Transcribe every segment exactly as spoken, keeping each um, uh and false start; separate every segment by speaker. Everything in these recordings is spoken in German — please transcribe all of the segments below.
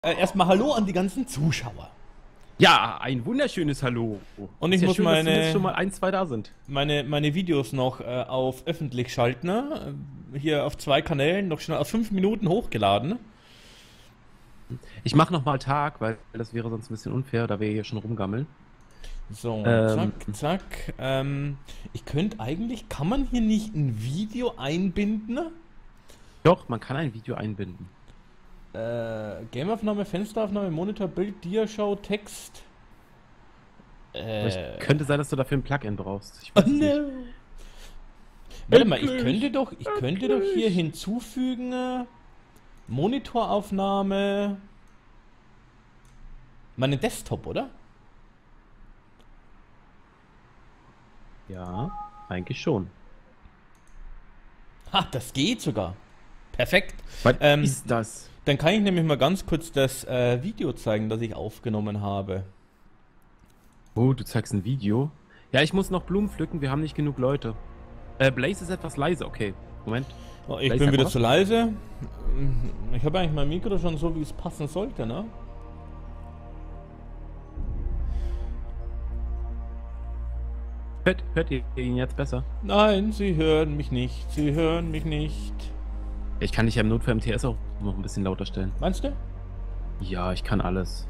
Speaker 1: Äh, erstmal Hallo an die ganzen Zuschauer.
Speaker 2: Ja, ein wunderschönes Hallo.
Speaker 1: Und ich
Speaker 2: ist ja
Speaker 1: muss
Speaker 2: schön, dass
Speaker 1: meine,
Speaker 2: jetzt schon mal ein, zwei da sind.
Speaker 1: meine, meine Videos noch äh, auf öffentlich schalten. Ne? Hier auf zwei Kanälen, noch schon auf fünf Minuten hochgeladen.
Speaker 2: Ich mache nochmal Tag, weil das wäre sonst ein bisschen unfair, da wir hier schon rumgammeln.
Speaker 1: So,
Speaker 2: Ähm.
Speaker 1: zack, zack. Ähm, ich könnte eigentlich, kann man hier nicht ein Video einbinden?
Speaker 2: Doch, man kann ein Video einbinden.
Speaker 1: Äh, Gameaufnahme, Fensteraufnahme, Monitor, Bild, Diashow, Text.
Speaker 2: Aber ich
Speaker 1: Äh,
Speaker 2: könnte sein, dass du dafür ein Plugin brauchst. Ich
Speaker 1: oh
Speaker 2: weiß es nicht.
Speaker 1: no. Warte mal, ich könnte doch, ich könnte doch hier hinzufügen, äh, Monitoraufnahme, meinen Desktop, oder?
Speaker 2: Ja, eigentlich schon.
Speaker 1: Ha, das geht sogar. Perfekt.
Speaker 2: Was
Speaker 1: Ähm,
Speaker 2: ist das?
Speaker 1: Dann kann ich nämlich mal ganz kurz das äh, Video zeigen, das ich aufgenommen habe.
Speaker 2: Oh, du zeigst ein Video? Ja, ich muss noch Blumen pflücken, wir haben nicht genug Leute. Äh, Blaze ist etwas leise, okay. Moment.
Speaker 1: Oh, ich
Speaker 2: Blaze,
Speaker 1: bin
Speaker 2: sag
Speaker 1: wieder
Speaker 2: mal
Speaker 1: zu leise. Ich habe eigentlich mein Mikro schon so, wie es passen sollte, ne?
Speaker 2: Hört, hört ihr ihn jetzt besser?
Speaker 1: Nein, Sie hören mich nicht. Sie hören mich nicht.
Speaker 2: Ich kann dich ja im Notfall im T S auch noch ein bisschen lauter stellen.
Speaker 1: Meinst du?
Speaker 2: Ja, ich kann alles.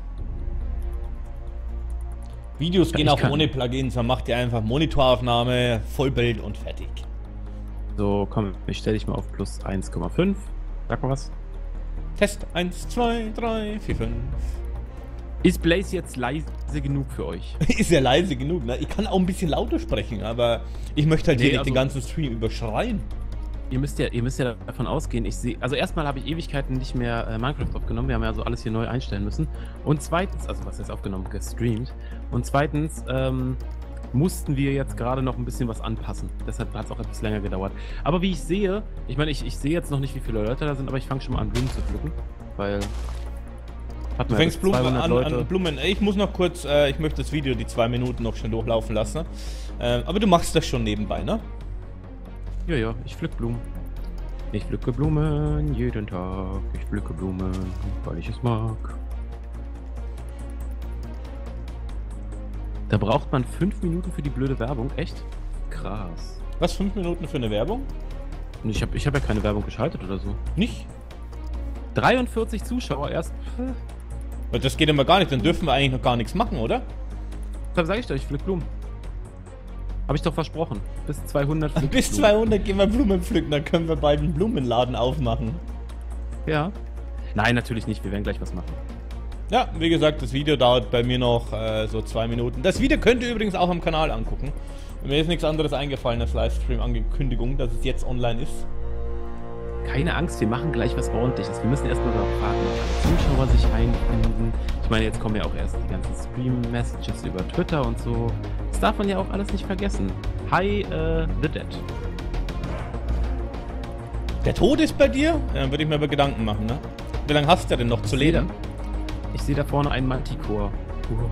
Speaker 1: Videos
Speaker 2: Ja,
Speaker 1: gehen
Speaker 2: ich
Speaker 1: auch
Speaker 2: kann.
Speaker 1: ohne Plugins. Man macht ja einfach Monitoraufnahme, Vollbild und fertig.
Speaker 2: So, komm, ich stelle dich mal auf plus eins Komma fünf. Sag mal was.
Speaker 1: Test eins, zwei, drei, vier, fünf.
Speaker 2: Ist Blaze jetzt leise genug für euch?
Speaker 1: Ist ja leise genug, ne? Ich kann auch ein bisschen lauter sprechen, aber ich möchte halt
Speaker 2: Nee,
Speaker 1: hier nicht
Speaker 2: also-
Speaker 1: den ganzen Stream überschreien.
Speaker 2: Ihr müsst ja, ihr müsst ja davon ausgehen, ich sehe, also erstmal habe ich Ewigkeiten nicht mehr äh, Minecraft aufgenommen, wir haben ja so alles hier neu einstellen müssen. Und zweitens, also was jetzt aufgenommen, gestreamt. Und zweitens, ähm, mussten wir jetzt gerade noch ein bisschen was anpassen. Deshalb hat es auch etwas länger gedauert. Aber wie ich sehe, ich meine, ich, ich sehe jetzt noch nicht, wie viele Leute da sind, aber ich fange schon mal an, Blumen zu pflücken, weil... hat
Speaker 1: Du
Speaker 2: man
Speaker 1: fängst
Speaker 2: jetzt
Speaker 1: Blumen
Speaker 2: zweihundert
Speaker 1: an,
Speaker 2: Leute.
Speaker 1: an Blumen. Ich muss noch kurz, äh, ich möchte das Video die zwei Minuten noch schnell durchlaufen lassen. Äh, aber du machst das schon nebenbei, ne?
Speaker 2: Ja, ja, ich pflück Blumen. Ich pflücke Blumen jeden Tag. Ich pflücke Blumen, weil ich es mag. Da braucht man fünf Minuten für die blöde Werbung. Echt? Krass.
Speaker 1: Was, fünf Minuten für eine Werbung?
Speaker 2: Und ich habe ich hab ja keine Werbung geschaltet oder so.
Speaker 1: Nicht?
Speaker 2: dreiundvierzig Zuschauer erst.
Speaker 1: Weil das geht immer gar nicht, dann dürfen wir eigentlich noch gar nichts machen, oder?
Speaker 2: Deshalb sage ich doch, ich pflück Blumen. Habe ich doch versprochen. Bis zweihundert pflück ich
Speaker 1: Bis
Speaker 2: Blumen.
Speaker 1: zweihundert gehen wir Blumen pflücken, dann können wir bald einen Blumenladen aufmachen.
Speaker 2: Ja. Nein, natürlich nicht. Wir werden gleich was machen.
Speaker 1: Ja, wie gesagt, das Video dauert bei mir noch äh, so zwei Minuten. Das Video könnt ihr übrigens auch am Kanal angucken. Mir ist nichts anderes eingefallen als Livestream-Ankündigung, dass es jetzt online ist.
Speaker 2: Keine Angst, wir machen gleich was Ordentliches. Wir müssen erstmal darauf warten, ob alle Zuschauer sich einfinden. Ich meine, jetzt kommen ja auch erst die ganzen Stream-Messages über Twitter und so. Das darf man ja auch alles nicht vergessen. Hi, äh, The Dead.
Speaker 1: Der Tod ist bei dir? Ja, dann würde ich mir aber Gedanken machen, ne? Wie lange hast du denn noch zu
Speaker 2: Ich seh
Speaker 1: leben?
Speaker 2: da- Ich sehe da vorne einen Manticore. Uh.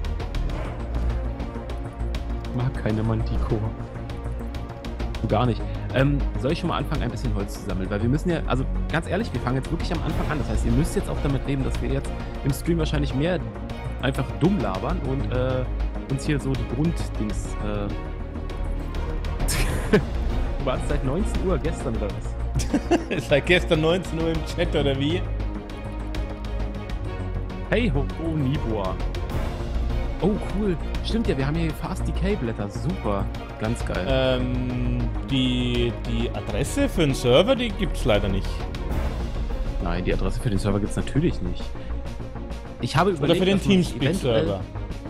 Speaker 2: Ich mag keine Manticore. Gar nicht. Ähm, soll ich schon mal anfangen, ein bisschen Holz zu sammeln? Weil wir müssen ja, also ganz ehrlich, wir fangen jetzt wirklich am Anfang an. Das heißt, ihr müsst jetzt auch damit leben, dass wir jetzt im Stream wahrscheinlich mehr einfach dumm labern und äh, uns hier so die Grunddings. Äh du warst seit neunzehn Uhr gestern oder was?
Speaker 1: Ist seit gestern neunzehn Uhr im Chat oder wie?
Speaker 2: Hey, ho, ho Nibor. Oh, cool. Stimmt ja, wir haben hier Fast Decay Blätter. Super. Ganz geil.
Speaker 1: Ähm, die, die Adresse für den Server, die gibt's leider nicht.
Speaker 2: Nein, die Adresse für den Server gibt's natürlich nicht. Ich habe
Speaker 1: Oder
Speaker 2: überlegt,
Speaker 1: für den
Speaker 2: dass man sich
Speaker 1: Teamspeak-Server.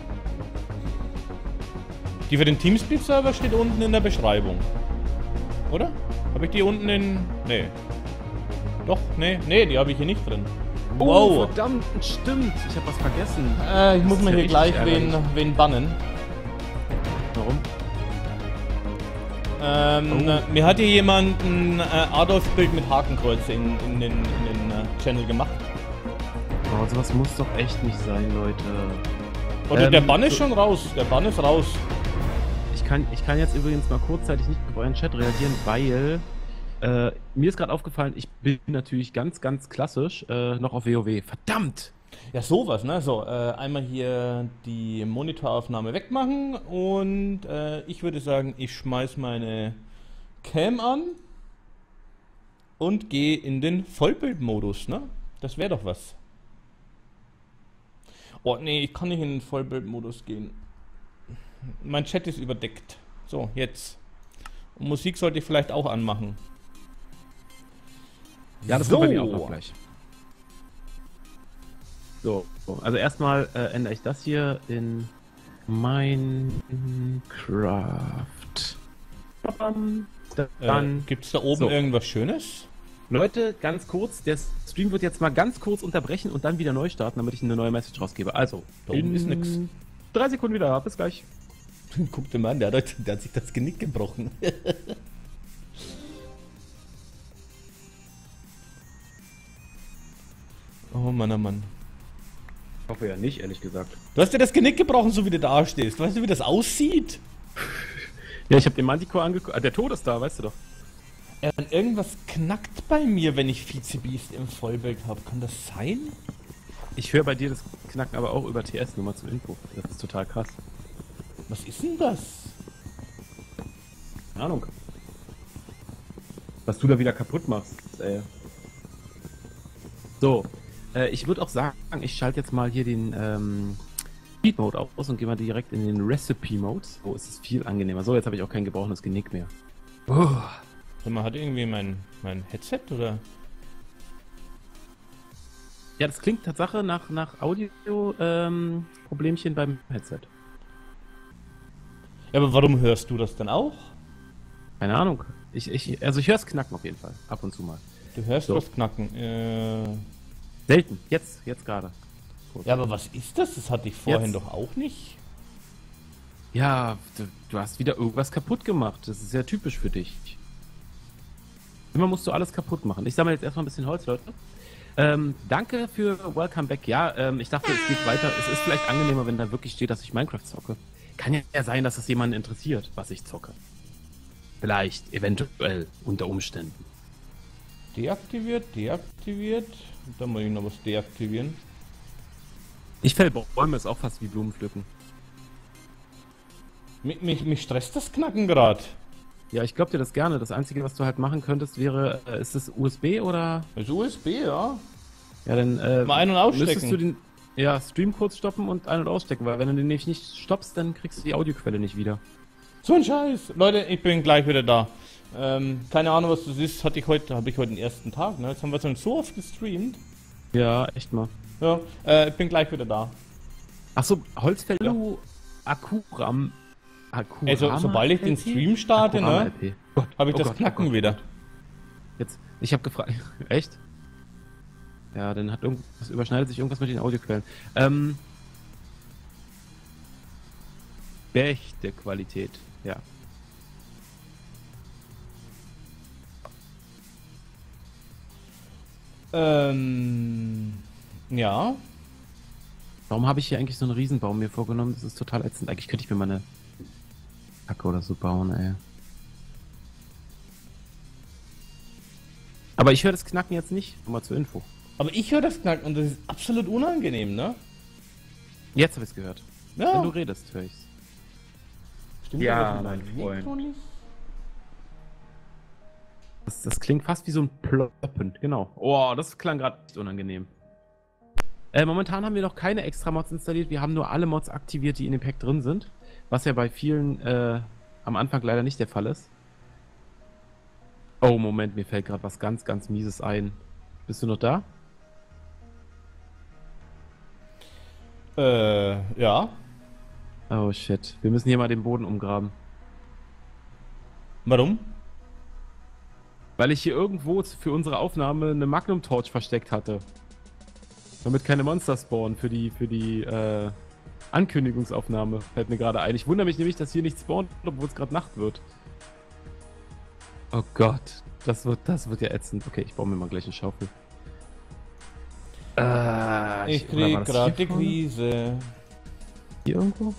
Speaker 1: Die für den Teamspeak-Server steht unten in der Beschreibung. Oder? Habe ich die unten in... Nee. Doch, nee, nee, die habe ich hier nicht drin.
Speaker 2: Oh,
Speaker 1: Wow.
Speaker 2: verdammt, stimmt. Ich habe was vergessen.
Speaker 1: Äh, ich
Speaker 2: Das
Speaker 1: muss
Speaker 2: ist
Speaker 1: mir
Speaker 2: ja
Speaker 1: hier
Speaker 2: richtig
Speaker 1: gleich wen,
Speaker 2: ärgerlich.
Speaker 1: wen bannen.
Speaker 2: Warum?
Speaker 1: Ähm,
Speaker 2: Oh.
Speaker 1: mir hat hier jemand ein äh, Adolf-Bild mit Hakenkreuz in, in den, in den äh, Channel gemacht.
Speaker 2: Oh, sowas muss doch echt nicht sein, Leute.
Speaker 1: Oder
Speaker 2: Ähm,
Speaker 1: der Bann ist
Speaker 2: so-
Speaker 1: schon raus. Der Bann ist raus.
Speaker 2: Ich kann, ich kann jetzt übrigens mal kurzzeitig nicht auf euren Chat reagieren, weil äh, mir ist gerade aufgefallen, ich bin natürlich ganz, ganz klassisch äh, noch auf WoW. Verdammt!
Speaker 1: Ja, sowas, ne? So, äh, einmal hier die Monitoraufnahme wegmachen und äh, ich würde sagen, ich schmeiß meine Cam an und gehe in den Vollbildmodus, ne? Das wäre doch was. Oh, nee, ich kann nicht in den Vollbildmodus gehen. Mein Chat ist überdeckt. So, jetzt. Und Musik sollte ich vielleicht auch anmachen.
Speaker 2: Ja, das
Speaker 1: so.
Speaker 2: kommt bei mir auch noch gleich. So, also erstmal äh, ändere ich das hier in Minecraft. Dann,
Speaker 1: Äh, Gibt es da oben
Speaker 2: so.
Speaker 1: irgendwas Schönes?
Speaker 2: Leute, ganz kurz, der Stream wird jetzt mal ganz kurz unterbrechen und dann wieder neu starten, damit ich eine neue Message rausgebe. Also,
Speaker 1: Da oben ist nix.
Speaker 2: Drei Sekunden wieder, bis gleich.
Speaker 1: Guck dir mal an, der hat, der hat sich das Genick gebrochen. Oh Mann, oh Mann.
Speaker 2: Ich hoffe ja nicht, ehrlich gesagt.
Speaker 1: Du hast dir das Genick gebrochen, so wie du da stehst. Weißt du, wie das aussieht?
Speaker 2: Ja, ich habe den Manticore angeguckt. Ah, der Tod ist da, weißt du doch.
Speaker 1: Ja, und irgendwas knackt bei mir, wenn ich Vizebeast im Vollbild habe. Kann das sein?
Speaker 2: Ich höre bei dir das Knacken aber auch über T S, nur mal zur Info. Das ist total krass.
Speaker 1: Was ist denn das?
Speaker 2: Keine Ahnung. Was du da wieder kaputt machst, ey. So, äh, ich würde auch sagen, ich schalte jetzt mal hier den ähm, Speed Mode aus und gehe mal direkt in den Recipe Mode. So ist es viel angenehmer. So, jetzt habe ich auch kein gebrochenes Genick mehr. Oh.
Speaker 1: Sag mal, hat irgendwie mein, mein Headset oder?
Speaker 2: Ja, das klingt Tatsache nach, nach Audio-Problemchen ähm, beim Headset.
Speaker 1: Ja, aber warum hörst du das dann auch?
Speaker 2: Keine Ahnung. Ich, ich, also ich höre es knacken auf jeden Fall. Ab und zu mal.
Speaker 1: Du hörst
Speaker 2: So.
Speaker 1: was knacken. Äh...
Speaker 2: Selten. Jetzt, jetzt gerade.
Speaker 1: Ja, aber was ist das? Das hatte ich vorhin
Speaker 2: Jetzt.
Speaker 1: doch auch nicht.
Speaker 2: Ja, du, du hast wieder irgendwas kaputt gemacht. Das ist ja typisch für dich. Immer musst du alles kaputt machen. Ich sammle jetzt erstmal ein bisschen Holz, Leute. Ähm, danke für Welcome Back. Ja, ähm, ich dachte, es geht weiter. Es ist vielleicht angenehmer, wenn da wirklich steht, dass ich Minecraft zocke. Kann ja sein, dass es jemanden interessiert, was ich zocke. Vielleicht, eventuell, unter Umständen.
Speaker 1: Deaktiviert, deaktiviert. Da muss ich noch was deaktivieren.
Speaker 2: Ich fäll Bäume, ist auch fast wie Blumenpflücken.
Speaker 1: Mich, mich, mich stresst das Knacken gerade.
Speaker 2: Ja, ich glaub dir das gerne. Das Einzige, was du halt machen könntest, wäre, äh, ist das U S B oder?
Speaker 1: Das ist U S B, ja.
Speaker 2: Ja, dann äh,
Speaker 1: Mal ein- und ausstecken.
Speaker 2: müsstest du den ja, Stream kurz stoppen und ein- und ausstecken, weil wenn du den nämlich nicht stoppst, dann kriegst du die Audioquelle nicht wieder.
Speaker 1: So ein Scheiß. Leute, ich bin gleich wieder da. Ähm, keine Ahnung, was das ist. Hatte ich heute, habe ich heute den ersten Tag, ne? Jetzt haben wir schon so oft gestreamt.
Speaker 2: Ja, echt mal.
Speaker 1: Ja, äh, ich bin gleich wieder da.
Speaker 2: Achso, Holzfällu Akuram. Akurama
Speaker 1: Also, sobald ich den
Speaker 2: L P?
Speaker 1: Stream starte,
Speaker 2: Akurama
Speaker 1: ne,
Speaker 2: L P. Gott,
Speaker 1: habe ich
Speaker 2: oh
Speaker 1: das
Speaker 2: Gott,
Speaker 1: Knacken
Speaker 2: oh Gott,
Speaker 1: wieder.
Speaker 2: oh Gott. Jetzt, ich habe gefragt. Echt? Ja, dann hat irgendwas, überschneidet sich irgendwas mit den Audioquellen. Ähm. Bächte Qualität, ja.
Speaker 1: Ähm, ja.
Speaker 2: Warum habe ich hier eigentlich so einen Riesenbaum mir vorgenommen? Das ist total ätzend. Eigentlich könnte ich mir mal eine Hacke oder so bauen, ey. Aber ich höre das Knacken jetzt nicht. Nur mal zur Info.
Speaker 1: Aber ich höre das Knacken und das ist absolut unangenehm, ne?
Speaker 2: Jetzt habe ich es gehört.
Speaker 1: Ja.
Speaker 2: Wenn du redest, höre ich's.
Speaker 1: Stimmt
Speaker 2: Ja,
Speaker 1: aber
Speaker 2: mein
Speaker 1: Mikro
Speaker 2: Freund.
Speaker 1: nicht?
Speaker 2: Das, das klingt fast wie so ein Ploppen. Genau. Oh, das klang gerade unangenehm. Äh, momentan haben wir noch keine extra Mods installiert. Wir haben nur alle Mods aktiviert, die in dem Pack drin sind. Was ja bei vielen äh, am Anfang leider nicht der Fall ist. Oh, Moment, mir fällt gerade was ganz, ganz Mieses ein. Bist du noch da?
Speaker 1: Äh, ja.
Speaker 2: Oh, shit. Wir müssen hier mal den Boden umgraben.
Speaker 1: Warum?
Speaker 2: Weil ich hier irgendwo für unsere Aufnahme eine Magnum Torch versteckt hatte. Damit keine Monster spawnen für die, für die äh, Ankündigungsaufnahme. Fällt mir gerade ein. Ich wundere mich nämlich, dass hier nichts spawnt, obwohl es gerade Nacht wird. Oh Gott. Das wird, das wird ja ätzend. Okay, ich baue mir mal gleich eine Schaufel. Äh,
Speaker 1: Ich
Speaker 2: oder war
Speaker 1: krieg
Speaker 2: das
Speaker 1: gerade
Speaker 2: hier
Speaker 1: die
Speaker 2: vorne?
Speaker 1: Krise.
Speaker 2: Hier irgendwo?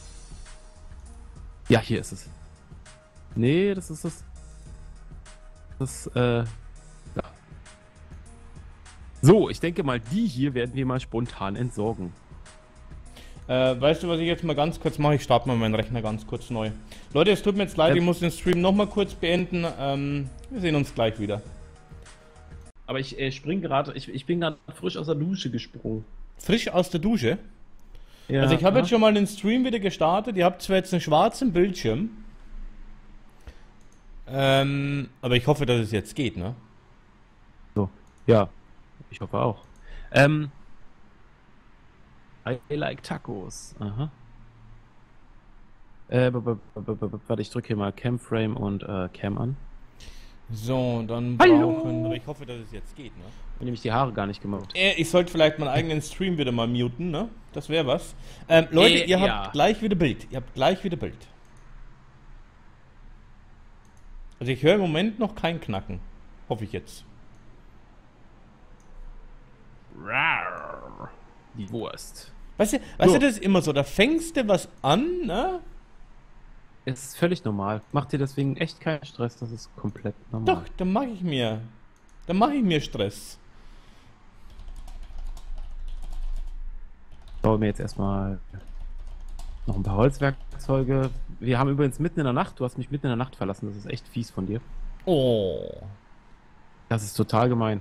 Speaker 2: Ja, hier ist es. Nee, das ist das. Das, äh. Ja. So, ich denke mal, die hier werden wir mal spontan entsorgen.
Speaker 1: Äh, weißt du, was ich jetzt mal ganz kurz mache? Ich starte mal meinen Rechner ganz kurz neu. Leute, es tut mir jetzt leid,
Speaker 2: Ähm,
Speaker 1: ich muss den Stream nochmal kurz beenden. Ähm, wir sehen uns gleich wieder.
Speaker 2: Aber ich äh, spring gerade, ich, ich bin gerade frisch aus der Dusche gesprungen.
Speaker 1: Frisch aus der Dusche?
Speaker 2: Ja,
Speaker 1: Also ich habe
Speaker 2: ja.
Speaker 1: jetzt schon mal den Stream wieder gestartet. Ihr habt zwar jetzt einen schwarzen Bildschirm. Ähm, aber ich hoffe, dass es jetzt geht, ne?
Speaker 2: So, ja, ich hoffe auch. Ähm, I like Tacos. Aha. Äh, b- b- b- b- b- warte, ich drücke hier mal Camframe und äh, Cam an.
Speaker 1: So, dann
Speaker 2: Hallo.
Speaker 1: brauchen... Aber ich hoffe, dass es jetzt geht, ne?
Speaker 2: Bin nämlich die Haare gar nicht gemacht.
Speaker 1: Äh, ich sollte vielleicht meinen eigenen Stream wieder mal muten, ne? Das wäre was. Ähm, Leute,
Speaker 2: Äh,
Speaker 1: ihr
Speaker 2: ja.
Speaker 1: habt gleich wieder Bild. Ihr habt gleich wieder Bild. Also ich höre im Moment noch kein Knacken. Hoffe ich jetzt.
Speaker 2: Rar. Die Wurst.
Speaker 1: Weißt du, weißt
Speaker 2: So.
Speaker 1: du, das ist immer so, da fängst du was an, ne?
Speaker 2: Es ist völlig normal. Macht dir deswegen echt keinen Stress, das ist komplett normal.
Speaker 1: Doch, dann mache ich mir. Dann mache ich mir Stress.
Speaker 2: Ich baue mir jetzt erstmal noch ein paar Holzwerkzeuge. Wir haben übrigens mitten in der Nacht, du hast mich mitten in der Nacht verlassen, das ist echt fies von dir.
Speaker 1: Oh.
Speaker 2: Das ist total gemein.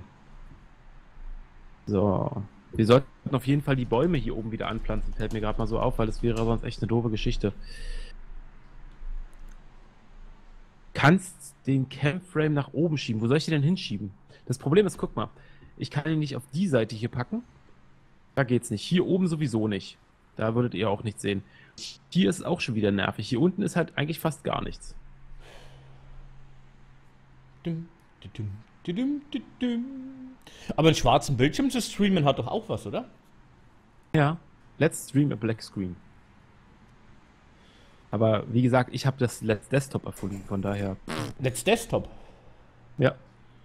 Speaker 2: So. Wir sollten auf jeden Fall die Bäume hier oben wieder anpflanzen, fällt mir gerade mal so auf, weil das wäre sonst echt eine doofe Geschichte. Kannst den Camframe nach oben schieben. Wo soll ich den denn hinschieben? Das Problem ist, guck mal, ich kann ihn nicht auf die Seite hier packen. Da geht's nicht. Hier oben sowieso nicht. Da würdet ihr auch nichts sehen. Hier ist es auch schon wieder nervig. Hier unten ist halt eigentlich fast gar nichts.
Speaker 1: Dum, dum, dum, dum, dum, dum. Aber einen schwarzen Bildschirm zu streamen hat doch auch was, oder?
Speaker 2: Ja. Let's stream a black screen. Aber wie gesagt, ich habe das Let's Desktop erfunden, von daher.
Speaker 1: Let's Desktop.
Speaker 2: Ja.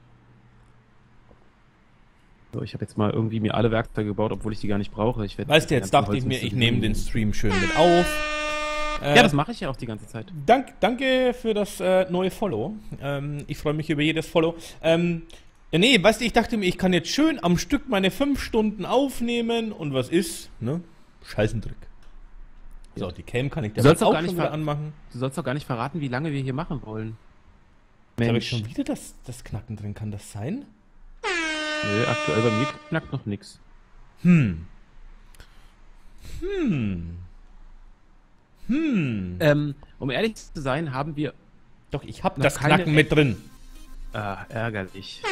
Speaker 2: So, ich habe jetzt mal irgendwie mir alle Werkzeuge gebaut, obwohl ich die gar nicht brauche. Ich werd
Speaker 1: Weißt du, jetzt dachte ich mir, ich nehme den Stream schön mit auf. Äh,
Speaker 2: Ja, das mache ich ja auch die ganze Zeit.
Speaker 1: Dank, danke für das äh, neue Follow. Ähm, ich freue mich über jedes Follow. Ähm, ja, nee, weißt du, ich dachte mir, ich kann jetzt schön am Stück meine fünf Stunden aufnehmen und was ist, ne? Scheißendreck. So, die Cam kann ich
Speaker 2: Du sollst
Speaker 1: auch
Speaker 2: doch gar nicht
Speaker 1: schon wieder
Speaker 2: ver-
Speaker 1: anmachen.
Speaker 2: Du sollst doch gar nicht verraten, wie lange wir hier machen wollen.
Speaker 1: Jetzt habe ich
Speaker 2: Mensch.
Speaker 1: schon wieder das, das Knacken drin, kann das sein?
Speaker 2: Nö, aktuell bei mir knackt noch nix.
Speaker 1: Hm. Hm. Hm.
Speaker 2: Ähm, um ehrlich zu sein, haben wir...
Speaker 1: Doch, ich habe
Speaker 2: noch
Speaker 1: das
Speaker 2: keine
Speaker 1: Knacken mit drin.
Speaker 2: Ah, ärgerlich.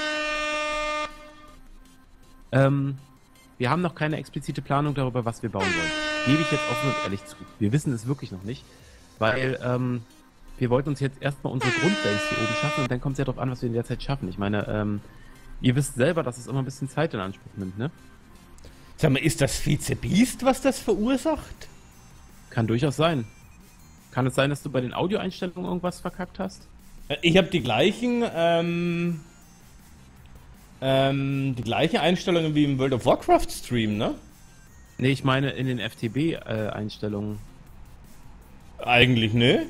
Speaker 2: Ähm, wir haben noch keine explizite Planung darüber, was wir bauen wollen. Gebe ich jetzt offen und ehrlich zu. Wir wissen es wirklich noch nicht, weil ähm, wir wollten uns jetzt erstmal unsere Grundbase hier oben schaffen und dann kommt es ja darauf an, was wir in der Zeit schaffen. Ich meine, ähm, ihr wisst selber, dass es immer ein bisschen Zeit in Anspruch nimmt, ne?
Speaker 1: Sag mal, ist das Vizebeast, was das verursacht?
Speaker 2: Kann durchaus sein. Kann es sein, dass du bei den Audioeinstellungen irgendwas verkackt hast?
Speaker 1: Äh, Ich habe die gleichen, ähm, ähm, die gleichen Einstellungen wie im World of Warcraft Stream, ne?
Speaker 2: Nee, ich meine in den F T B-Einstellungen.
Speaker 1: Eigentlich, ne?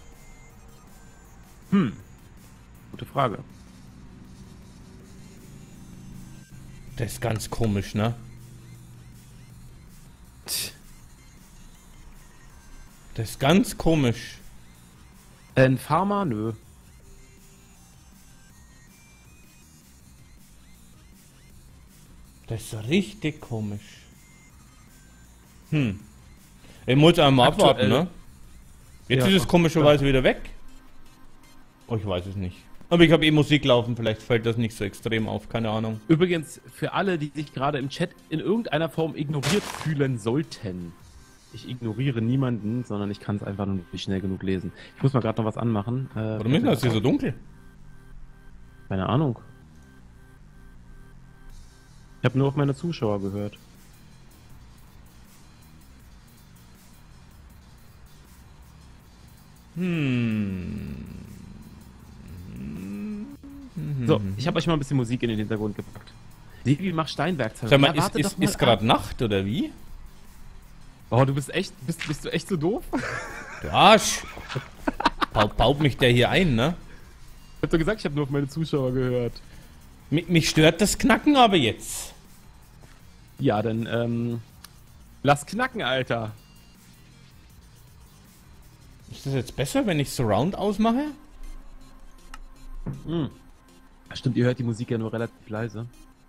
Speaker 2: Hm. Gute Frage.
Speaker 1: Das ist ganz komisch, ne?
Speaker 2: Tch.
Speaker 1: Das ist ganz komisch.
Speaker 2: Ein Farmer? Nö.
Speaker 1: Das ist richtig komisch. Hm. Ich muss einmal
Speaker 2: Aktuell-
Speaker 1: abwarten, ne? Jetzt
Speaker 2: Ja,
Speaker 1: ist es komischerweise wieder weg. Oh, ich weiß es nicht. Aber ich habe eh Musik laufen, vielleicht fällt das nicht so extrem auf, keine Ahnung.
Speaker 2: Übrigens, für alle, die sich gerade im Chat in irgendeiner Form ignoriert fühlen sollten. Ich ignoriere niemanden, sondern ich kann es einfach nur nicht schnell genug lesen. Ich muss mal gerade noch was anmachen. Äh,
Speaker 1: Warum ist das hier so dunkel?
Speaker 2: Keine Ahnung. Ich habe nur auf meine Zuschauer gehört.
Speaker 1: Hm.
Speaker 2: So, ich habe euch mal ein bisschen Musik in den Hintergrund gepackt. Sevi, mach Steinwerkzeuge.
Speaker 1: Sag mal,
Speaker 2: Ja,
Speaker 1: ist,
Speaker 2: warte
Speaker 1: ist,
Speaker 2: doch mal
Speaker 1: ist gerade
Speaker 2: ab.
Speaker 1: Nacht oder wie?
Speaker 2: Oh, du bist echt, bist, bist du echt so doof?
Speaker 1: Du Arsch! Baut, baut mich der hier ein, ne?
Speaker 2: Ich hab doch gesagt, ich habe nur auf meine Zuschauer gehört.
Speaker 1: Mich, mich stört das Knacken aber jetzt.
Speaker 2: Ja, dann, ähm... lass knacken, Alter.
Speaker 1: Ist das jetzt besser, wenn ich Surround ausmache?
Speaker 2: Hm. Stimmt, ihr hört die Musik ja nur relativ leise.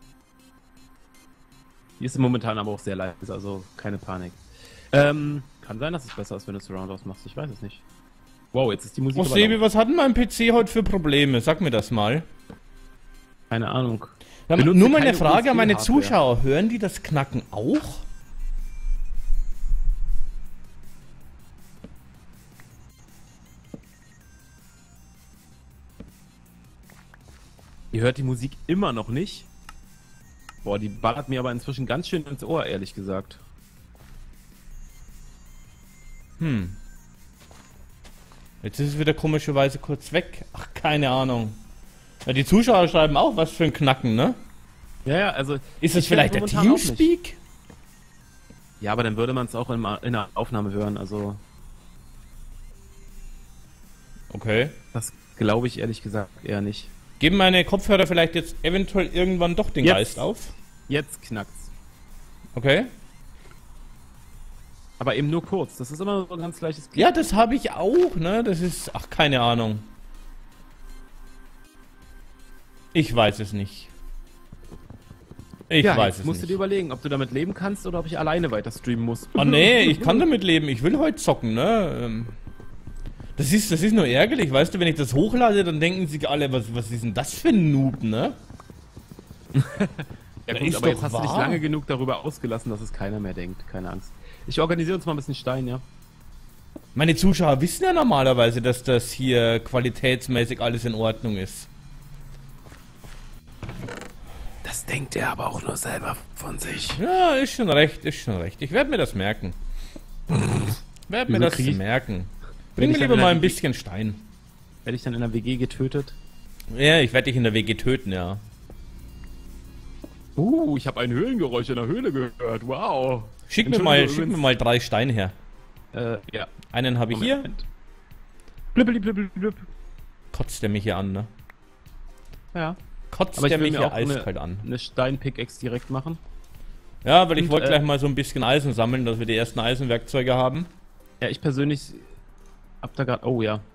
Speaker 2: Die ist momentan aber auch sehr leise, also keine Panik. Ähm, kann sein, dass es besser ist, wenn du Surround ausmachst. Ich weiß es nicht. Wow, jetzt ist die Musik
Speaker 1: Oh,
Speaker 2: aber
Speaker 1: Sebi,
Speaker 2: laut.
Speaker 1: was hat denn mein P C heute für Probleme? Sag mir das mal.
Speaker 2: Keine Ahnung.
Speaker 1: Ja,
Speaker 2: Benutze
Speaker 1: nur mal eine
Speaker 2: keine
Speaker 1: Frage an meine
Speaker 2: U S B-Hardware.
Speaker 1: Zuschauer. Hören die das Knacken auch?
Speaker 2: Ihr hört die Musik immer noch nicht. Boah, die ballert mir aber inzwischen ganz schön ins Ohr, ehrlich gesagt.
Speaker 1: Hm. Jetzt ist es wieder komischerweise kurz weg. Ach, keine Ahnung. Ja, die Zuschauer schreiben auch, was für ein Knacken, ne?
Speaker 2: Ja, ja, also...
Speaker 1: Ist es
Speaker 2: ich
Speaker 1: vielleicht
Speaker 2: kenn
Speaker 1: der
Speaker 2: momentan auch nicht.
Speaker 1: Teamspeak?
Speaker 2: Ja, aber dann würde man es auch in, in der Aufnahme hören, also...
Speaker 1: Okay.
Speaker 2: Das glaube ich ehrlich gesagt eher nicht.
Speaker 1: Geben meine Kopfhörer vielleicht jetzt eventuell irgendwann doch den
Speaker 2: Jetzt.
Speaker 1: Geist auf?
Speaker 2: Jetzt knackt's.
Speaker 1: Okay.
Speaker 2: Aber eben nur kurz. Das ist immer so ein ganz gleiches Klick.
Speaker 1: Ja, das habe ich auch, ne? Das ist... Ach, keine Ahnung. Ich weiß es nicht. Ich
Speaker 2: ja,
Speaker 1: weiß
Speaker 2: jetzt
Speaker 1: es
Speaker 2: musst du
Speaker 1: nicht.
Speaker 2: dir überlegen, ob du damit leben kannst oder ob ich alleine weiter streamen muss.
Speaker 1: Oh nee, ich kann damit leben. Ich will heute zocken, ne? Ähm, Das ist, das ist nur ärgerlich, weißt du, wenn ich das hochlade, dann denken sich alle, was, was ist denn das für ein Noob, ne?
Speaker 2: Ja
Speaker 1: Das
Speaker 2: gut,
Speaker 1: ist
Speaker 2: aber
Speaker 1: doch
Speaker 2: jetzt hast du dich
Speaker 1: wahr.
Speaker 2: lange genug darüber ausgelassen, dass es keiner mehr denkt. Keine Angst. Ich organisiere uns mal ein bisschen Stein, ja?
Speaker 1: Meine Zuschauer wissen ja normalerweise, dass das hier qualitätsmäßig alles in Ordnung ist.
Speaker 2: Das denkt er aber auch nur selber von sich.
Speaker 1: Ja, ist schon recht, ist schon recht. Ich werde mir das merken. Werde mir
Speaker 2: Wieso
Speaker 1: das
Speaker 2: krieg ich-
Speaker 1: merken. Bring
Speaker 2: ich
Speaker 1: mir
Speaker 2: dann
Speaker 1: lieber
Speaker 2: in
Speaker 1: mal
Speaker 2: der
Speaker 1: ein
Speaker 2: W G
Speaker 1: bisschen Stein.
Speaker 2: Werde ich dann in der W G getötet?
Speaker 1: Ja, ich werde dich in der W G töten, ja.
Speaker 2: Uh, ich habe ein Höhlengeräusch in der Höhle gehört. Wow.
Speaker 1: Schick mir
Speaker 2: Entschuldigung,
Speaker 1: mal,
Speaker 2: übrigens-
Speaker 1: schick mir mal drei Steine her.
Speaker 2: Äh, ja.
Speaker 1: Einen habe ich hier.
Speaker 2: Moment. Blibbeli, blibbeli, blib.
Speaker 1: Kotzt der mich hier an, ne?
Speaker 2: Ja.
Speaker 1: Kotzt
Speaker 2: Aber ich
Speaker 1: der
Speaker 2: will
Speaker 1: mich
Speaker 2: mir
Speaker 1: hier
Speaker 2: auch eine,
Speaker 1: eiskalt an.
Speaker 2: eine Stein-Pickaxe direkt machen.
Speaker 1: Ja, weil ich
Speaker 2: Und,
Speaker 1: wollte
Speaker 2: äh,
Speaker 1: gleich mal so ein bisschen Eisen sammeln, dass wir die ersten Eisenwerkzeuge haben.
Speaker 2: Ja, ich persönlich hab da gerade... Oh, ja.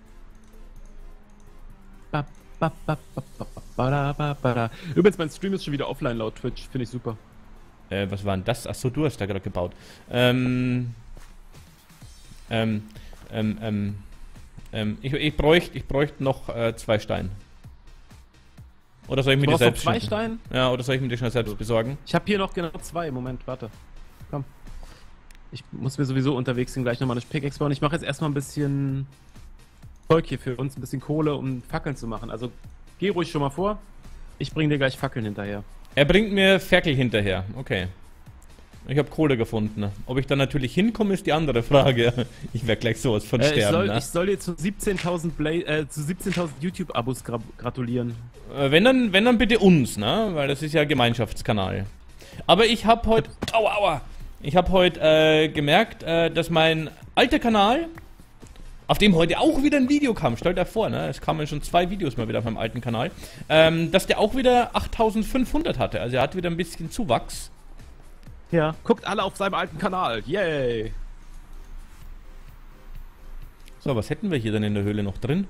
Speaker 2: Ba, ba, ba, ba, ba, ba, da, ba, ba, da. Übrigens, mein Stream ist schon wieder offline laut Twitch. Finde ich super.
Speaker 1: Äh, was war denn das? Achso, du hast da gerade gebaut. Ähm. Ähm. Ähm. Ähm. ähm ich, ich bräuchte ich bräuchte noch äh, zwei Steine. Oder soll ich mir
Speaker 2: Du
Speaker 1: die
Speaker 2: brauchst noch
Speaker 1: selbst
Speaker 2: zwei
Speaker 1: schnell-
Speaker 2: Steine?
Speaker 1: Ja, oder soll ich mir die schnell selbst besorgen?
Speaker 2: Ich habe hier noch genau zwei. Moment, warte. Komm. Ich muss mir sowieso unterwegs hin gleich nochmal eine Pickaxe bauen. Ich mache jetzt erstmal ein bisschen Zeug hier für uns, ein bisschen Kohle, um Fackeln zu machen. Also geh ruhig schon mal vor. Ich bringe dir gleich Fackeln hinterher.
Speaker 1: Er bringt mir Ferkel hinterher. Okay. Ich habe Kohle gefunden. Ob ich da natürlich hinkomme, ist die andere Frage. Ich werde gleich sowas von
Speaker 2: Äh, ich,
Speaker 1: sterben.
Speaker 2: soll,
Speaker 1: ne?
Speaker 2: ich soll dir zu siebzehntausend Bla äh, zu siebzehntausend YouTube-Abos gra gratulieren.
Speaker 1: Äh, Wenn dann, wenn dann bitte uns, ne? Weil das ist ja Gemeinschaftskanal. Aber ich habe heute, aua, aua, ich habe heute äh, gemerkt, äh, dass mein alter Kanal, auf dem heute auch wieder ein Video kam, stellt euch vor, ne? Es kamen schon zwei Videos mal wieder auf meinem alten Kanal, ähm, dass der auch wieder achttausendfünfhundert hatte. Also er hat wieder ein bisschen Zuwachs.
Speaker 2: Ja. Guckt alle auf seinem alten Kanal. Yay!
Speaker 1: So, was hätten wir hier denn in der Höhle noch drin?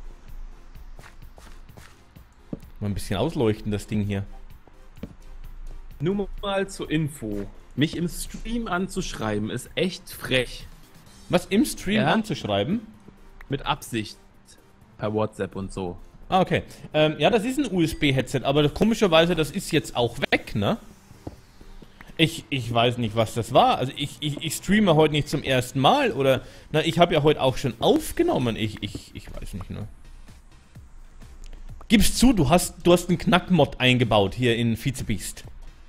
Speaker 1: Mal ein bisschen ausleuchten, das Ding hier.
Speaker 2: Nur mal zur Info. Mich im Stream anzuschreiben ist echt frech.
Speaker 1: Was im Stream
Speaker 2: Ja?
Speaker 1: anzuschreiben?
Speaker 2: Mit Absicht. Per WhatsApp und so.
Speaker 1: Ah, okay. Ähm, ja, das ist ein U S B-Headset, aber komischerweise, das ist jetzt auch weg, ne? Ich, ich weiß nicht, was das war. Also ich, ich, ich streame heute nicht zum ersten Mal oder, na, ich habe ja heute auch schon aufgenommen. Ich, ich, ich weiß nicht, ne? Gib's zu, du hast, du hast einen Knackmod eingebaut hier in Vizebeast.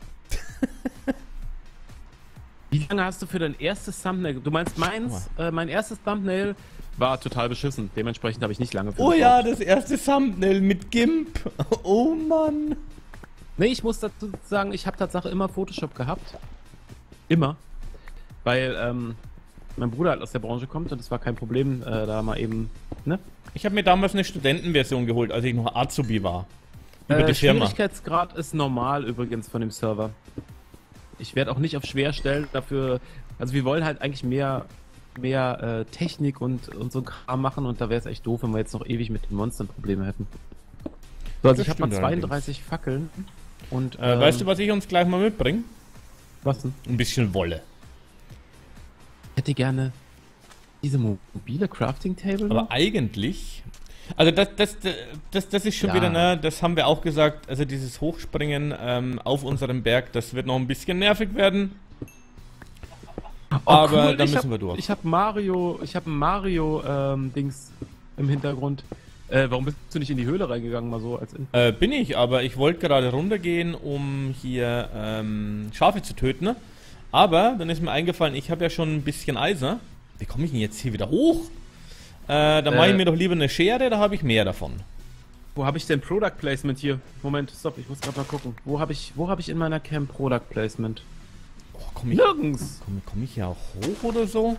Speaker 2: Wie lange hast du für dein erstes Thumbnail... Du meinst meins? Äh, mein erstes Thumbnail war total beschissen. Dementsprechend habe ich nicht lange für
Speaker 1: Oh ja,
Speaker 2: gebraucht.
Speaker 1: das erste Thumbnail mit GIMP. Oh Mann.
Speaker 2: Nee, ich muss dazu sagen, ich habe tatsächlich immer Photoshop gehabt. Immer. Weil ähm, mein Bruder halt aus der Branche kommt und es war kein Problem, äh, da mal eben... Ne?
Speaker 1: Ich habe mir damals eine Studentenversion geholt, als ich noch Azubi war. Über
Speaker 2: Äh,
Speaker 1: die Firma.
Speaker 2: Schwierigkeitsgrad ist normal übrigens von dem Server. Ich werde auch nicht auf schwer stellen, dafür. Also wir wollen halt eigentlich mehr, mehr äh, Technik und, und so Kram machen und da wäre es echt doof, wenn wir jetzt noch ewig mit den Monstern Probleme hätten. So, also
Speaker 1: Das
Speaker 2: ich habe mal
Speaker 1: stimmt
Speaker 2: zweiunddreißig Fackeln und.
Speaker 1: Äh,
Speaker 2: ähm,
Speaker 1: weißt du, was ich uns gleich mal mitbringe?
Speaker 2: was denn?
Speaker 1: Ein bisschen Wolle.
Speaker 2: Ich hätte gerne diese mobile Crafting Table.
Speaker 1: Aber
Speaker 2: noch.
Speaker 1: eigentlich. Also das, das, das, das ist schon
Speaker 2: Ja.
Speaker 1: wieder, ne, das haben wir auch gesagt, also dieses Hochspringen ähm, auf unserem Berg, das wird noch ein bisschen nervig werden.
Speaker 2: Oh,
Speaker 1: aber
Speaker 2: cool,
Speaker 1: da
Speaker 2: ich
Speaker 1: müssen
Speaker 2: hab,
Speaker 1: wir durch.
Speaker 2: Ich habe Mario, ich habe Mario ähm, Dings im Hintergrund. Äh, warum bist du nicht in die Höhle reingegangen, mal so als Info?
Speaker 1: Äh, bin ich, aber ich wollte gerade runtergehen, um hier ähm, Schafe zu töten. Ne? Aber dann ist mir eingefallen, ich habe ja schon ein bisschen Eisen. Wie komme ich denn jetzt hier wieder hoch? Äh, dann mache ich
Speaker 2: Äh.
Speaker 1: mir doch lieber eine Schere, da habe ich mehr davon.
Speaker 2: Wo habe ich denn Product Placement hier? Moment, stopp, ich muss gerade mal gucken. Wo habe ich, wo habe ich in meiner Camp Product Placement?
Speaker 1: Oh, komme ich,
Speaker 2: Nirgends.
Speaker 1: komm, komm ich hier auch hoch oder so?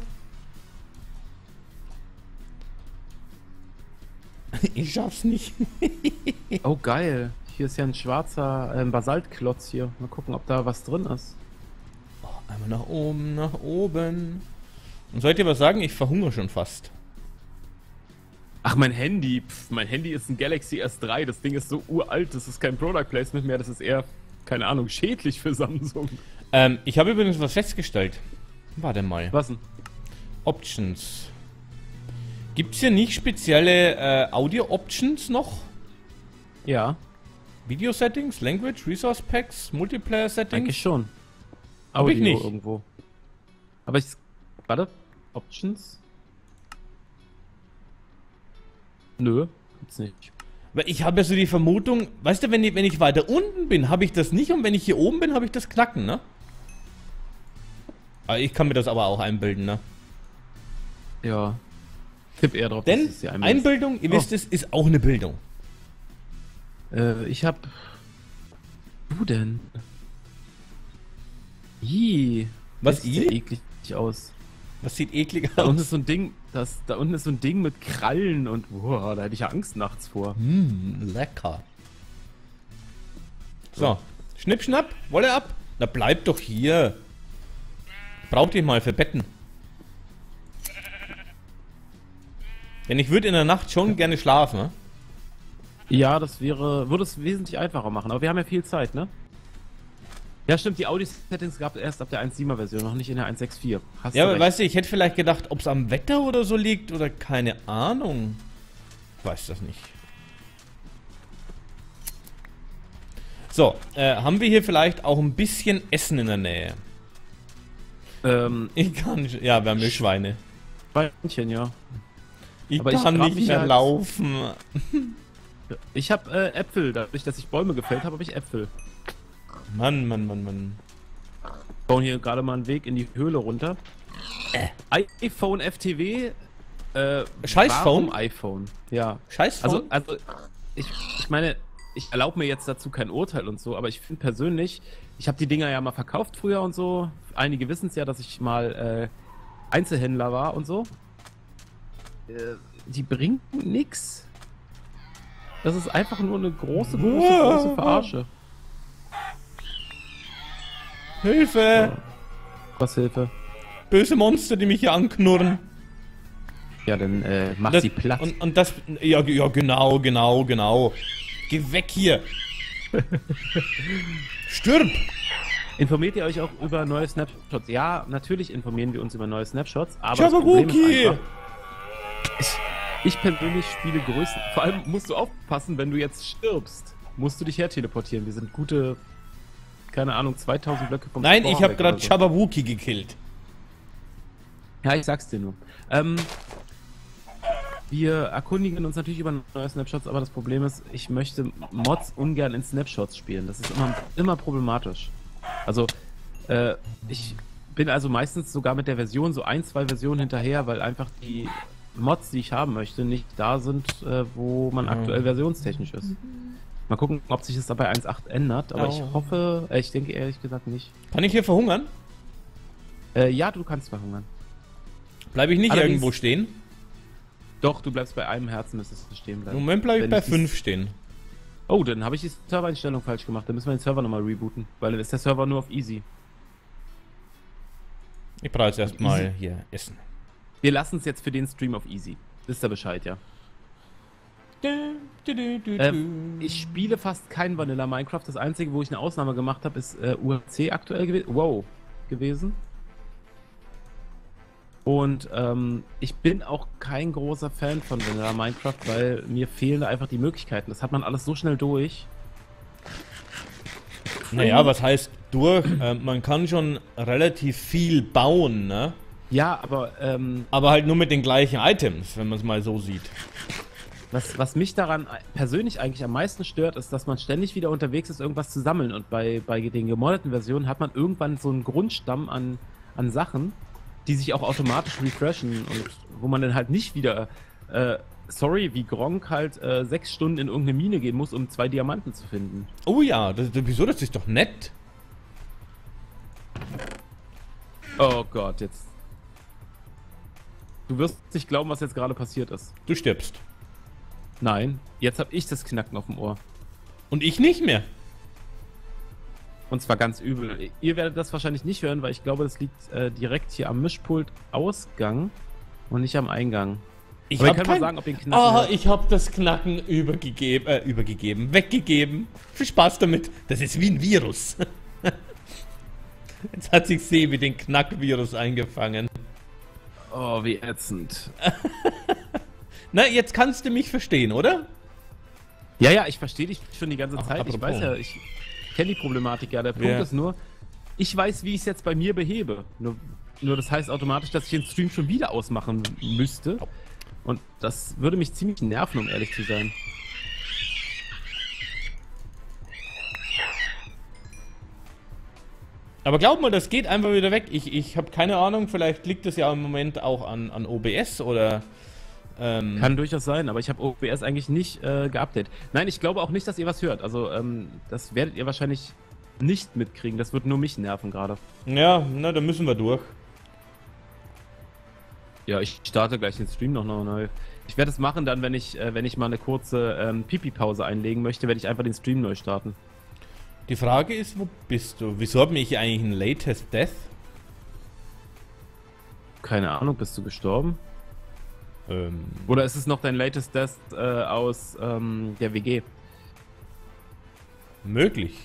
Speaker 1: Ich schaff's nicht.
Speaker 2: Oh geil, hier ist ja ein schwarzer ähm, Basaltklotz hier. Mal gucken, ob da was drin ist.
Speaker 1: Oh, einmal nach oben, nach oben. Und sollt ihr was sagen? Ich verhungere schon fast.
Speaker 2: Ach, mein Handy. Pff, mein Handy ist ein Galaxy S drei. Das Ding ist so uralt, das ist kein Product Placement mehr. Das ist eher, keine Ahnung, schädlich für Samsung.
Speaker 1: Ähm, ich habe übrigens was festgestellt. Warte mal.
Speaker 2: Was denn?
Speaker 1: Options. Gibt's hier nicht spezielle äh, Audio-Options noch?
Speaker 2: Ja,
Speaker 1: Video-Settings, Language, Resource Packs,
Speaker 2: eigentlich
Speaker 1: Multiplayer-Settings?
Speaker 2: schon.
Speaker 1: Hab ich
Speaker 2: Audio
Speaker 1: nicht.
Speaker 2: irgendwo. Aber ich... Warte. Options? Nö, gibt's nicht.
Speaker 1: Weil ich habe ja so die Vermutung, weißt du, wenn ich, wenn ich weiter unten bin, habe ich das nicht und wenn ich hier oben bin, habe ich das Knacken, ne? Aber ich kann mir das aber auch einbilden, ne?
Speaker 2: Ja. Tipp eher drauf,
Speaker 1: Denn
Speaker 2: dass es hier einmal ist.
Speaker 1: Einbildung, ihr
Speaker 2: Oh.
Speaker 1: wisst es, ist auch eine Bildung.
Speaker 2: Äh, ich hab... Du denn? Ih.
Speaker 1: Was,
Speaker 2: das sieht ja
Speaker 1: i?
Speaker 2: eklig aus.
Speaker 1: Das sieht eklig
Speaker 2: Da unten
Speaker 1: aus.
Speaker 2: ist so ein Ding, das, da unten ist so ein Ding mit Krallen und boah, da hätte ich ja Angst nachts vor.
Speaker 1: Hm, lecker. So, schnipp, schnapp, Wolle ab. Na bleib doch hier. Braucht ihr mal für Betten. Denn ich würde in der Nacht schon gerne schlafen, ne?
Speaker 2: Ja, das wäre, würde es wesentlich einfacher machen, aber wir haben ja viel Zeit, ne? Ja, stimmt, die Audio-Settings gab es erst ab der eins Punkt sieben er Version, noch nicht in der eins Punkt sechs Punkt vier. Hast
Speaker 1: Ja,
Speaker 2: du
Speaker 1: aber
Speaker 2: recht.
Speaker 1: weißt du, ich hätte vielleicht gedacht, ob es am Wetter oder so liegt oder keine Ahnung. Ich weiß das nicht. So, äh, haben wir hier vielleicht auch ein bisschen Essen in der Nähe?
Speaker 2: Ähm,
Speaker 1: Ich kann nicht. Ja, wir haben hier Schweine.
Speaker 2: Schweinchen, ja.
Speaker 1: Ich
Speaker 2: Aber ich
Speaker 1: kann
Speaker 2: frag
Speaker 1: nicht
Speaker 2: mich
Speaker 1: mehr
Speaker 2: halt-
Speaker 1: laufen.
Speaker 2: Ich habe äh, Äpfel, dadurch, dass ich Bäume gefällt habe, habe ich Äpfel.
Speaker 1: Mann, Mann, Mann, Mann.
Speaker 2: Wir bauen hier gerade mal einen Weg in die Höhle runter. Äh. iPhone F T W. Äh,
Speaker 1: Scheiß
Speaker 2: warum
Speaker 1: Phone?
Speaker 2: iPhone? Ja.
Speaker 1: Scheiß
Speaker 2: Also,
Speaker 1: Phone?
Speaker 2: also ich, ich meine, ich erlaube mir jetzt dazu kein Urteil und so, aber ich finde persönlich, ich habe die Dinger ja mal verkauft früher und so. Einige wissen es ja, dass ich mal äh, Einzelhändler war und so. Äh, die bringen nix. Das ist einfach nur eine große, große, große Verarsche.
Speaker 1: Hilfe!
Speaker 2: Was Hilfe?
Speaker 1: Böse Monster, die mich hier anknurren.
Speaker 2: Ja, dann äh, mach
Speaker 1: Das,
Speaker 2: sie platt.
Speaker 1: und, und das. Ja, ja, genau, genau, genau. Geh weg hier! Stirb!
Speaker 2: Informiert ihr euch auch über neue Snapshots? Ja, natürlich informieren wir uns über neue Snapshots, aber das Problem ist
Speaker 1: Chababuki!
Speaker 2: einfach, ich, ich persönlich spiele Größen. Vor allem musst du aufpassen, wenn du jetzt stirbst, musst du dich herteleportieren. Wir sind gute, keine Ahnung, zweitausend Blöcke vom
Speaker 1: Nein,
Speaker 2: Spawn
Speaker 1: ich habe
Speaker 2: weg
Speaker 1: gerade
Speaker 2: oder so.
Speaker 1: Chababuki gekillt.
Speaker 2: Ja, ich sag's dir nur. Ähm, wir erkundigen uns natürlich über neue Snapshots, aber das Problem ist, ich möchte Mods ungern in Snapshots spielen. Das ist immer, immer problematisch. Also, äh, ich bin also meistens sogar mit der Version so ein, zwei Versionen hinterher, weil einfach die Mods, die ich haben möchte, nicht da sind, äh, wo man
Speaker 1: Ja.
Speaker 2: aktuell versionstechnisch ist. Mal gucken, ob sich das da bei eins Punkt acht ändert, aber
Speaker 1: Oh.
Speaker 2: ich hoffe, äh, ich denke ehrlich gesagt nicht.
Speaker 1: Kann ich hier verhungern?
Speaker 2: Äh, ja, du kannst verhungern.
Speaker 1: Bleibe ich nicht
Speaker 2: Allerdings-
Speaker 1: irgendwo stehen?
Speaker 2: Doch, du bleibst bei einem Herzen, müsstest du stehen
Speaker 1: Im
Speaker 2: bleiben.
Speaker 1: Moment bleibe ich
Speaker 2: Wenn
Speaker 1: bei
Speaker 2: ich dies-
Speaker 1: fünf stehen.
Speaker 2: Oh, dann habe ich die Servereinstellung falsch gemacht. Dann müssen wir den Server nochmal rebooten, weil dann ist der Server nur auf Easy.
Speaker 1: Ich brauche jetzt erstmal hier Essen.
Speaker 2: Wir lassen es jetzt für den Stream auf Easy. Wisst ihr Bescheid, ja?
Speaker 1: Du, du, du, du,
Speaker 2: Ähm, ich spiele fast kein Vanilla Minecraft. Das einzige, wo ich eine Ausnahme gemacht habe, ist äh, U H C aktuell gewesen. Wow, gewesen. Und ähm, ich bin auch kein großer Fan von Vanilla Minecraft, weil mir fehlen da einfach die Möglichkeiten. Das hat man alles so schnell durch.
Speaker 1: Naja, was heißt durch? Äh, man kann schon relativ viel bauen, ne?
Speaker 2: Ja, aber ähm,
Speaker 1: Aber halt nur mit den gleichen Items, wenn man es mal so sieht.
Speaker 2: was, was mich daran persönlich eigentlich am meisten stört, ist, dass man ständig wieder unterwegs ist, irgendwas zu sammeln. Und bei, bei den gemoddeten Versionen hat man irgendwann so einen Grundstamm an, an Sachen, die sich auch automatisch refreshen und wo man dann halt nicht wieder, äh, sorry, wie Gronk halt äh, sechs Stunden in irgendeine Mine gehen muss, um zwei Diamanten zu finden.
Speaker 1: Oh ja, das, das, wieso? Das ist doch nett.
Speaker 2: Oh Gott, jetzt. Du wirst nicht glauben, was jetzt gerade passiert ist.
Speaker 1: Du stirbst.
Speaker 2: Nein, jetzt habe ich das Knacken auf dem Ohr.
Speaker 1: Und ich nicht mehr.
Speaker 2: Und zwar ganz übel. Ihr werdet das wahrscheinlich nicht hören, weil ich glaube, das liegt äh, direkt hier am Mischpult Ausgang und nicht am Eingang.
Speaker 1: Ich
Speaker 2: Aber
Speaker 1: hab
Speaker 2: ihr könnt mal
Speaker 1: kein...
Speaker 2: sagen, ob ihr den Knacken
Speaker 1: Ah,
Speaker 2: hört.
Speaker 1: ich hab das Knacken übergegeben, äh, übergegeben, weggegeben. Viel Spaß damit. Das ist wie ein Virus. Jetzt hat sich Sebi den Knackvirus eingefangen.
Speaker 2: Oh, wie ätzend.
Speaker 1: Na, jetzt kannst du mich verstehen, oder?
Speaker 2: Ja, ja, ich verstehe dich schon die ganze
Speaker 1: Ach,
Speaker 2: Zeit. Ich
Speaker 1: apropos.
Speaker 2: weiß ja, ich kenne die Problematik ja. Der Punkt
Speaker 1: Ja.
Speaker 2: ist nur, ich weiß, wie ich es jetzt bei mir behebe. Nur, nur das heißt automatisch, dass ich den Stream schon wieder ausmachen müsste. Und das würde mich ziemlich nerven, um ehrlich zu sein.
Speaker 1: Aber glaub mal, das geht einfach wieder weg. Ich, ich habe keine Ahnung, vielleicht liegt es ja im Moment auch an, an O B S oder... Ähm,
Speaker 2: Kann durchaus sein, aber ich habe O B S eigentlich nicht äh, geupdatet. Nein, ich glaube auch nicht, dass ihr was hört. Also, ähm, das werdet ihr wahrscheinlich nicht mitkriegen. Das wird nur mich nerven gerade.
Speaker 1: ja, na, da müssen wir durch.
Speaker 2: Ja, ich starte gleich den Stream noch neu. Ich werde es machen dann, wenn ich, äh, wenn ich mal eine kurze ähm, Pipi-Pause einlegen möchte, werde ich einfach den Stream neu starten.
Speaker 1: Die Frage ist, wo bist du? Wieso hat mich eigentlich ein Latest Death?
Speaker 2: Keine Ahnung, bist du gestorben?
Speaker 1: Ähm,
Speaker 2: Oder ist es noch dein latest Death äh, aus ähm, der W G?
Speaker 1: möglich.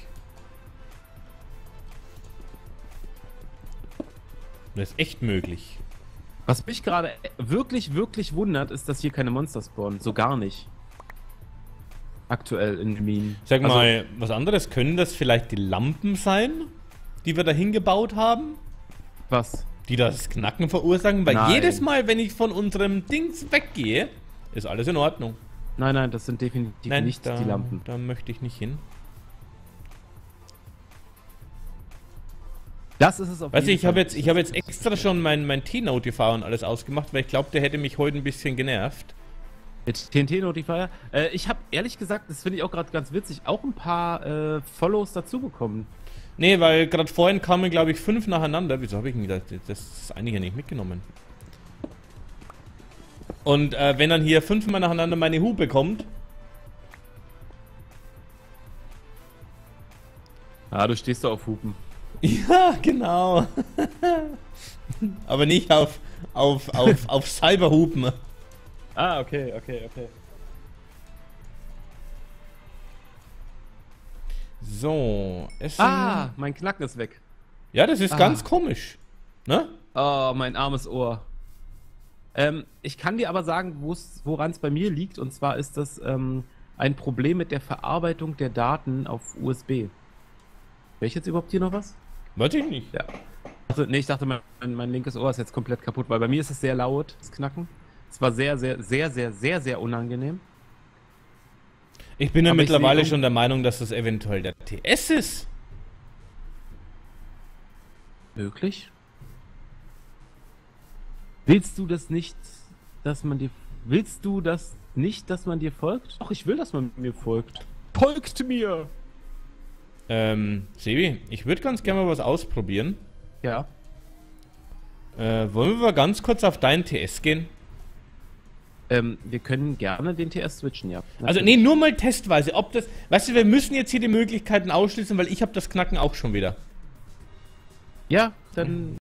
Speaker 1: Das ist echt möglich.
Speaker 2: Was mich gerade wirklich, wirklich wundert, ist, dass hier keine Monster spawnen. So gar nicht. Aktuell in den Minen.
Speaker 1: Sag
Speaker 2: Also,
Speaker 1: mal, was anderes, können das vielleicht die Lampen sein, die wir da hingebaut haben?
Speaker 2: was?
Speaker 1: Die das Knacken verursachen? Weil
Speaker 2: Nein.
Speaker 1: jedes Mal, wenn ich von unserem Dings weggehe, ist alles in Ordnung.
Speaker 2: Nein, nein, das sind definitiv
Speaker 1: Nein,
Speaker 2: nicht
Speaker 1: da,
Speaker 2: die Lampen.
Speaker 1: da möchte ich nicht hin.
Speaker 2: Das ist es auf
Speaker 1: Weißt du,
Speaker 2: jeden
Speaker 1: ich habe
Speaker 2: Fall.
Speaker 1: jetzt, ich hab jetzt extra schon mein, mein T-Notifier und alles ausgemacht, weil ich glaube, der hätte mich heute ein bisschen genervt.
Speaker 2: Mit T N T-Notifier. Äh, ich habe ehrlich gesagt, das finde ich auch gerade ganz witzig, auch ein paar äh, Follows dazu bekommen.
Speaker 1: Nee, weil gerade vorhin kamen, glaube ich, fünf nacheinander. Wieso habe ich denn gedacht, das ist einige nicht mitgenommen. Und äh, wenn dann hier fünfmal nacheinander meine Hupe kommt,
Speaker 2: Ah, du stehst da auf Hupen.
Speaker 1: ja, genau. Aber nicht auf, auf, auf, auf Cyberhupen.
Speaker 2: Ah, okay, okay, okay.
Speaker 1: So, Essen.
Speaker 2: Ah, mein Knacken ist weg.
Speaker 1: Ja, das ist
Speaker 2: Ah.
Speaker 1: ganz komisch. Ne?
Speaker 2: Oh, mein armes Ohr. Ähm, ich kann dir aber sagen, woran es bei mir liegt. Und zwar ist das ähm, ein Problem mit der Verarbeitung der Daten auf U S B. Hör ich jetzt überhaupt hier noch was?
Speaker 1: Weiß ich nicht.
Speaker 2: Ja. Also, nee, ich dachte, mein, mein linkes Ohr ist jetzt komplett kaputt, weil bei mir ist es sehr laut, das Knacken. Es war sehr, sehr, sehr, sehr, sehr, sehr unangenehm.
Speaker 1: Ich bin ja
Speaker 2: Aber ich
Speaker 1: mittlerweile
Speaker 2: sehe-
Speaker 1: schon der Meinung, dass das eventuell der T S ist.
Speaker 2: Möglich? Willst du das nicht, dass man dir... Willst du das nicht, dass man dir folgt? Doch, ich will, dass man mir folgt. Folgt mir!
Speaker 1: Ähm, Sebi, ich würde ganz gerne mal was ausprobieren.
Speaker 2: Ja.
Speaker 1: Äh, wollen wir mal ganz kurz auf deinen T S gehen?
Speaker 2: Ähm, wir können gerne den T S switchen, ja.
Speaker 1: Also nee, nur mal testweise. Ob das, weißt du, wir müssen jetzt hier die Möglichkeiten ausschließen, weil ich habe das Knacken auch schon wieder.
Speaker 2: Ja, dann